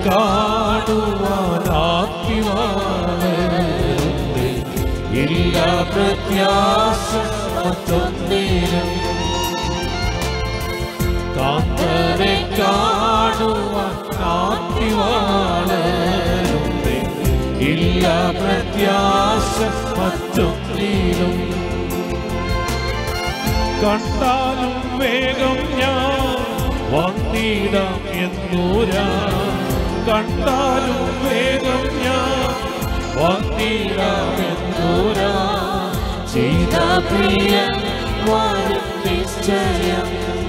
കാണുവാനാത്തിവാളുണ്ട് ഇല്ല പ്രത്യാശ മറ്റൊന്നിലും കാന്തനെ കാണുവാനാത്തിവാളുണ്ട് ഇല്ല പ്രത്യാശ മറ്റൊന്നിലും കണ്ടാലും വേഗം ഞാൻ വന്നിടാം എന്നൂരാ കണ്ടാലും വേഗം ഞാൻ വന്നിടാം എന്നൂരാ ചെയ്ത പ്രിയൻ വരും നിശ്ചയം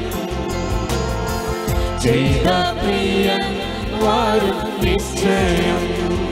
ചെയ്ത പ്രിയൻ വരും നിശ്ചയം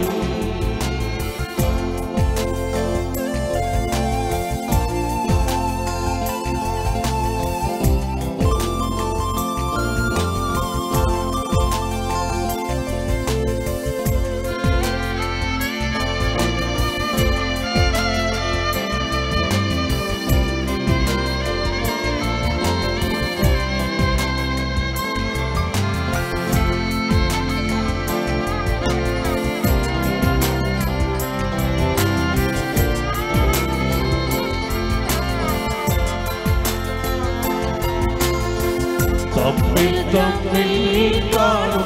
തമ്മിൽ തമ്മിൽ കാണും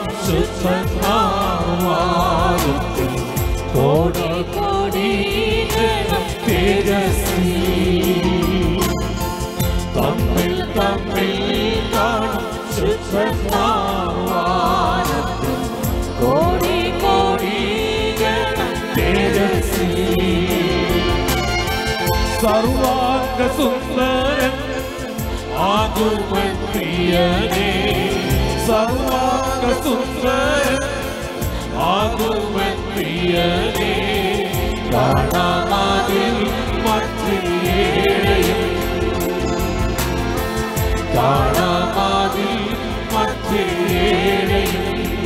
സുഖമാവാരത്തിൽ കോടി കോടി ജനം തേജസ്വി തമ്മിൽ തമ്മിൽ കാണും സുഖമാവാരത്തിൽ കോടി കോടി ജനം തേജസ്വി സർവാംഗ സുന്ദരൻ ആകുമൻ പ്രിയനേ സർവാംഗ സുന്ദരൻ ആകുമൻ പ്രിയനേ കാണാതിൽ മറ്റേഴയും കാണാതിൽ മറ്റേഴയും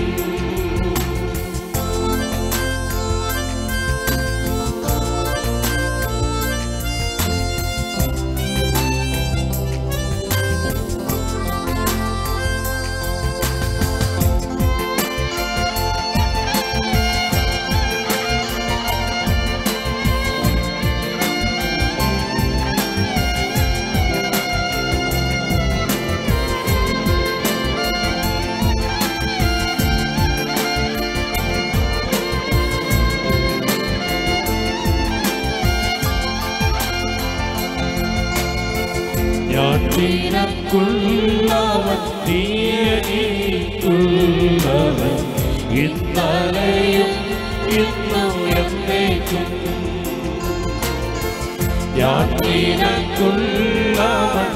ഞാൻ നിനക്കുള്ളവൻ നീയനിക്കുള്ളവൻ ഇന്നലെയും ഇന്നും എന്നേക്കും ഞാൻ നിനക്കുള്ളവൻ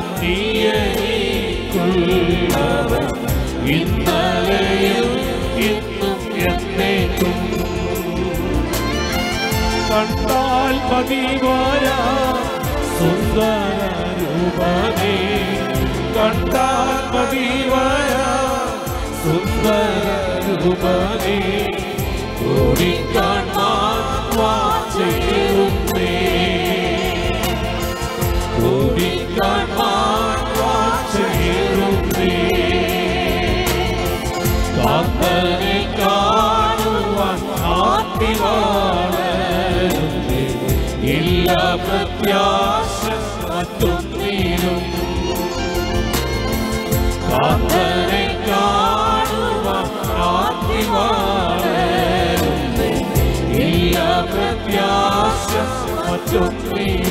നീയനിക്കുള്ളവൻ ഇന്നലെയും ഇന്നും എന്നേക്കും കണ്ടാൽ പതിവാരാ സുന്ദര രൂപനേ കണ്ടാൽ പതിവായ സുന്ദര രൂപനേ ഓടിക്കാണാൻ വാഞ്ചയുന്നേ ഓടിക്കാണാൻ വാഞ്ചയുന്നേ കാന്തനെ കാണുവാൻ ആത്തിവാളുണ്ട് ഇല്ല പ്രത്യാശ മറ്റൊന്നിലും കാന്തനെ കാണുവാൻ ആത്തിവാളുണ്ട് ഇല്ല പ്രത്യാശ മറ്റൊന്നിലും